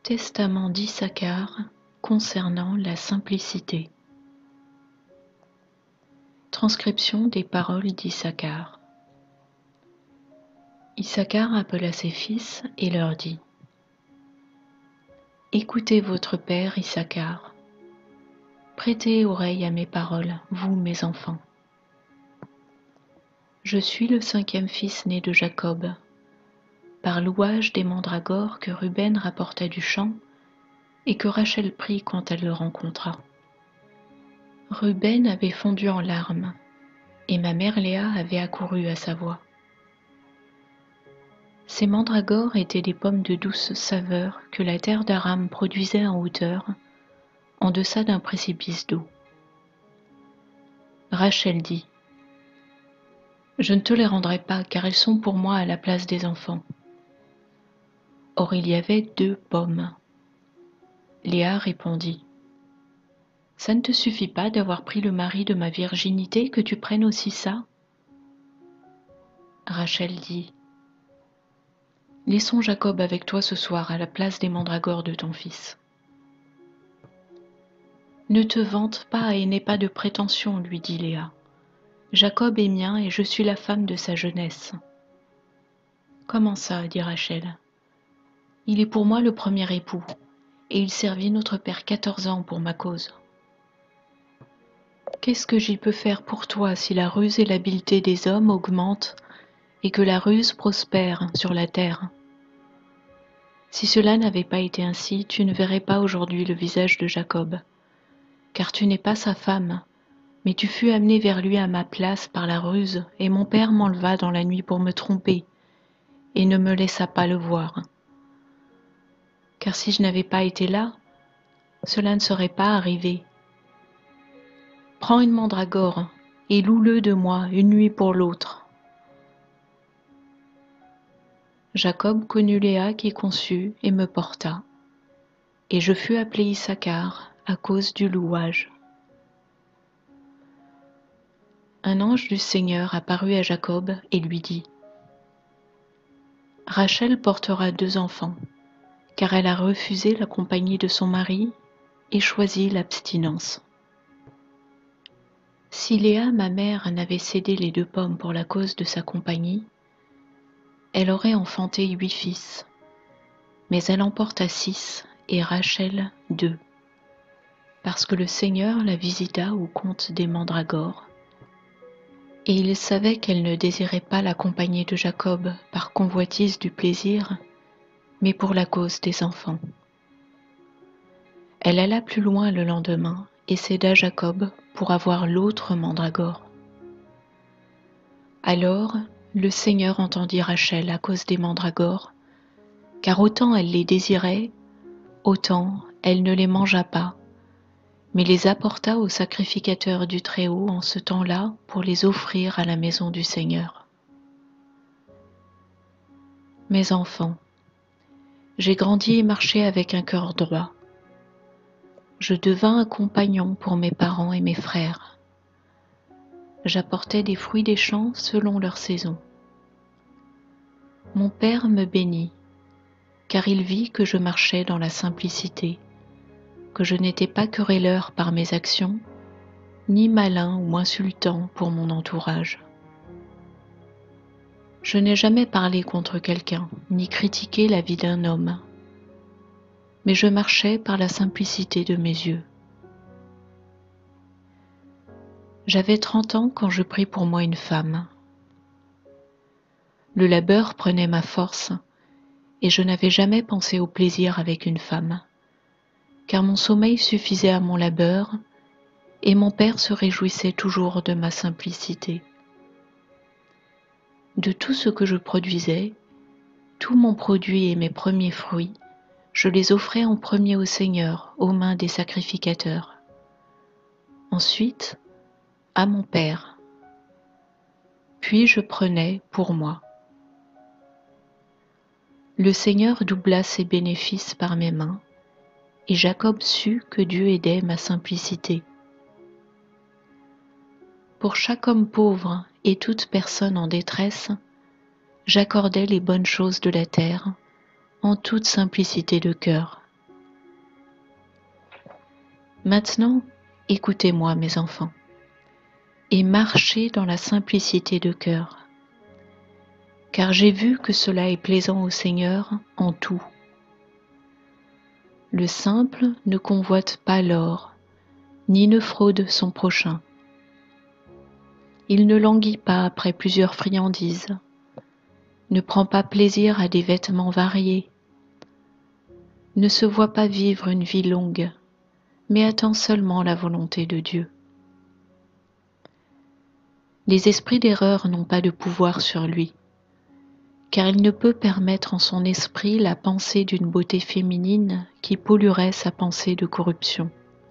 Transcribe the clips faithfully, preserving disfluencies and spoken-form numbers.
Testament d'Issachar concernant la simplicité. Transcription des paroles d'Issachar. Issachar appela ses fils et leur dit : Écoutez votre père Issachar. Prêtez oreille à mes paroles, vous mes enfants. Je suis le cinquième fils né de Jacob. Par louage des mandragores que Ruben rapporta du champ et que Rachel prit quand elle le rencontra. Ruben avait fondu en larmes, et ma mère Léa avait accouru à sa voix. Ces mandragores étaient des pommes de douce saveur que la terre d'Aram produisait en hauteur, en deçà d'un précipice d'eau. Rachel dit : Je ne te les rendrai pas, car elles sont pour moi à la place des enfants. Or il y avait deux pommes. Léa répondit : Ça ne te suffit pas d'avoir pris le mari de ma virginité que tu prennes aussi ça ? Rachel dit : Laissons Jacob avec toi ce soir à la place des mandragores de ton fils. Ne te vante pas et n'aie pas de prétention, lui dit Léa. Jacob est mien et je suis la femme de sa jeunesse. Comment ça, dit Rachel. Il est pour moi le premier époux, et il servit notre père quatorze ans pour ma cause. Qu'est-ce que j'y peux faire pour toi si la ruse et l'habileté des hommes augmentent et que la ruse prospère sur la terre ? Si cela n'avait pas été ainsi, tu ne verrais pas aujourd'hui le visage de Jacob, car tu n'es pas sa femme, mais tu fus amené vers lui à ma place par la ruse, et mon père m'enleva dans la nuit pour me tromper, et ne me laissa pas le voir. Car si je n'avais pas été là, cela ne serait pas arrivé. Prends une mandragore, et loue-le de moi une nuit pour l'autre. Jacob connut Léa qui conçut et me porta, et je fus appelé Issachar à cause du louage. Un ange du Seigneur apparut à Jacob et lui dit : Rachel portera deux enfants, car elle a refusé la compagnie de son mari et choisi l'abstinence. Si Léa, ma mère, n'avait cédé les deux pommes pour la cause de sa compagnie, elle aurait enfanté huit fils, mais elle en porta six et Rachel deux, parce que le Seigneur la visita au compte des mandragores, et il savait qu'elle ne désirait pas la compagnie de Jacob par convoitise du plaisir, mais pour la cause des enfants. Elle alla plus loin le lendemain et céda Jacob pour avoir l'autre mandragore. Alors le Seigneur entendit Rachel à cause des mandragores, car autant elle les désirait, autant elle ne les mangea pas, mais les apporta au sacrificateur du Très-Haut en ce temps-là pour les offrir à la maison du Seigneur. Mes enfants, j'ai grandi et marché avec un cœur droit. Je devins un compagnon pour mes parents et mes frères. J'apportais des fruits des champs selon leur saison. Mon père me bénit, car il vit que je marchais dans la simplicité, que je n'étais pas querelleur par mes actions, ni malin ou insultant pour mon entourage. Je n'ai jamais parlé contre quelqu'un, ni critiqué la vie d'un homme, mais je marchais par la simplicité de mes yeux. J'avais trente ans quand je pris pour moi une femme. Le labeur prenait ma force, et je n'avais jamais pensé au plaisir avec une femme, car mon sommeil suffisait à mon labeur, et mon père se réjouissait toujours de ma simplicité. De tout ce que je produisais, tout mon produit et mes premiers fruits, je les offrais en premier au Seigneur, aux mains des sacrificateurs. Ensuite, à mon père. Puis je prenais pour moi. Le Seigneur doubla ses bénéfices par mes mains, et Jacob sut que Dieu aidait ma simplicité. Pour chaque homme pauvre et toute personne en détresse, j'accordais les bonnes choses de la terre, en toute simplicité de cœur. Maintenant, écoutez-moi, mes enfants, et marchez dans la simplicité de cœur, car j'ai vu que cela est plaisant au Seigneur en tout. Le simple ne convoite pas l'or, ni ne fraude son prochain. Il ne languit pas après plusieurs friandises, ne prend pas plaisir à des vêtements variés, ne se voit pas vivre une vie longue, mais attend seulement la volonté de Dieu. Les esprits d'erreur n'ont pas de pouvoir sur lui, car il ne peut permettre en son esprit la pensée d'une beauté féminine qui polluerait sa pensée de corruption.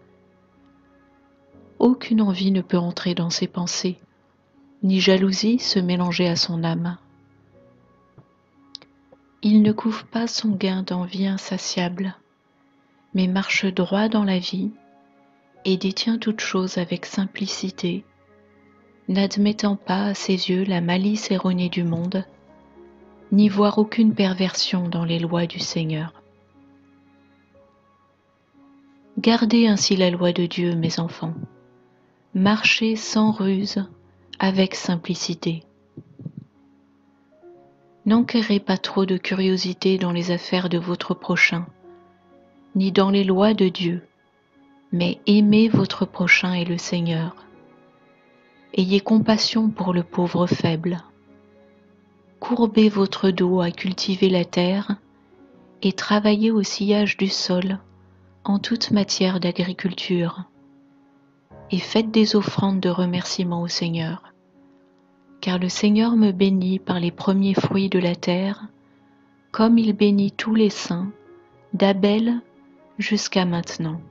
Aucune envie ne peut entrer dans ses pensées, ni jalousie se mélanger à son âme. Il ne couvre pas son gain d'envie insatiable, mais marche droit dans la vie et détient toutes choses avec simplicité, n'admettant pas à ses yeux la malice erronée du monde, ni voir aucune perversion dans les lois du Seigneur. Gardez ainsi la loi de Dieu, mes enfants. Marchez sans ruse, avec simplicité. N'enquérez pas trop de curiosité dans les affaires de votre prochain, ni dans les lois de Dieu, mais aimez votre prochain et le Seigneur. Ayez compassion pour le pauvre faible. Courbez votre dos à cultiver la terre et travaillez au sillage du sol en toute matière d'agriculture. Et faites des offrandes de remerciement au Seigneur, car le Seigneur me bénit par les premiers fruits de la terre, comme il bénit tous les saints, d'Abel jusqu'à maintenant.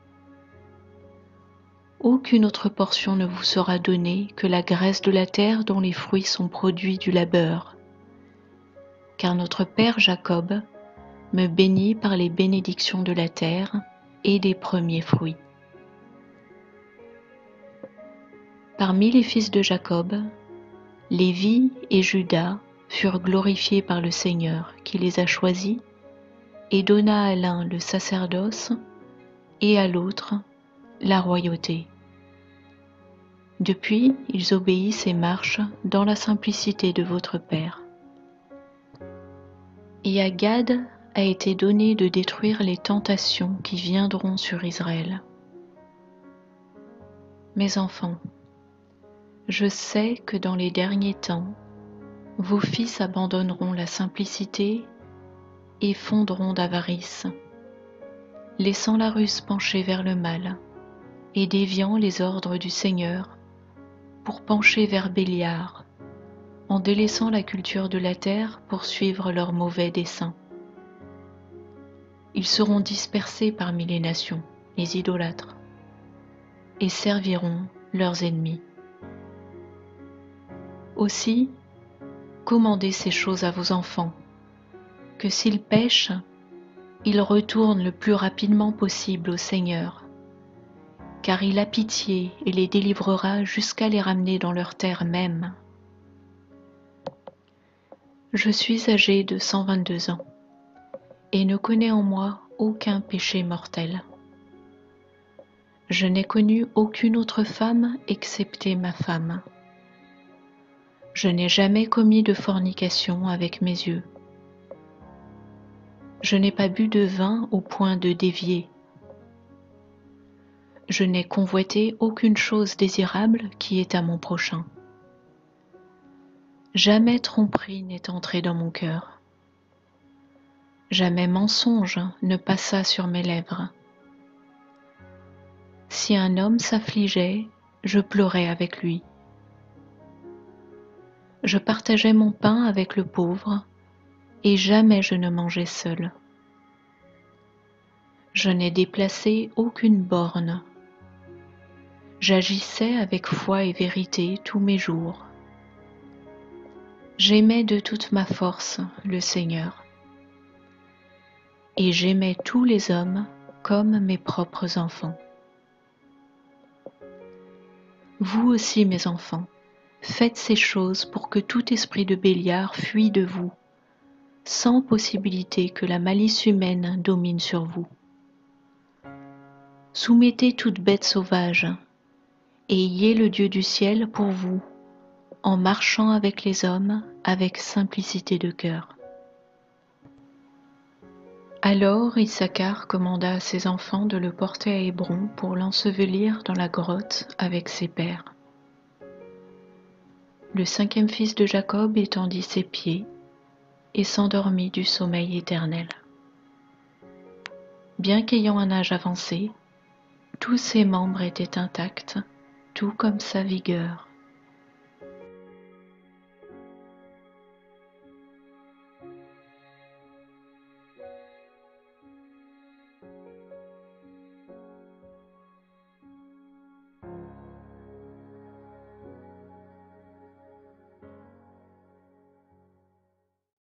Aucune autre portion ne vous sera donnée que la graisse de la terre dont les fruits sont produits du labeur, car notre Père Jacob me bénit par les bénédictions de la terre et des premiers fruits. Parmi les fils de Jacob, Lévi et Juda furent glorifiés par le Seigneur qui les a choisis et donna à l'un le sacerdoce et à l'autre la royauté. Depuis, ils obéissent et marchent dans la simplicité de votre Père. Et à Gad a été donné de détruire les tentations qui viendront sur Israël. Mes enfants, je sais que dans les derniers temps, vos fils abandonneront la simplicité et fondront d'avarice, laissant la ruse pencher vers le mal et déviant les ordres du Seigneur pour pencher vers Béliar, en délaissant la culture de la terre pour suivre leurs mauvais desseins. Ils seront dispersés parmi les nations, les idolâtres, et serviront leurs ennemis. Aussi, commandez ces choses à vos enfants, que s'ils pêchent, ils retournent le plus rapidement possible au Seigneur, car il a pitié et les délivrera jusqu'à les ramener dans leur terre même. Je suis âgé de cent vingt-deux ans, et ne connais en moi aucun péché mortel. Je n'ai connu aucune autre femme excepté ma femme. Je n'ai jamais commis de fornication avec mes yeux. Je n'ai pas bu de vin au point de dévier. Je n'ai convoité aucune chose désirable qui est à mon prochain. Jamais tromperie n'est entrée dans mon cœur. Jamais mensonge ne passa sur mes lèvres. Si un homme s'affligeait, je pleurais avec lui. Je partageais mon pain avec le pauvre, et jamais je ne mangeais seul. Je n'ai déplacé aucune borne. J'agissais avec foi et vérité tous mes jours. J'aimais de toute ma force le Seigneur, et j'aimais tous les hommes comme mes propres enfants. Vous aussi, mes enfants, faites ces choses pour que tout esprit de Béliard fuit de vous, sans possibilité que la malice humaine domine sur vous. Soumettez toute bête sauvage, et ayez le Dieu du ciel pour vous, en marchant avec les hommes avec simplicité de cœur. » Alors Issacar commanda à ses enfants de le porter à Hébron pour l'ensevelir dans la grotte avec ses pères. Le cinquième fils de Jacob étendit ses pieds et s'endormit du sommeil éternel. Bien qu'ayant un âge avancé, tous ses membres étaient intacts, tout comme sa vigueur.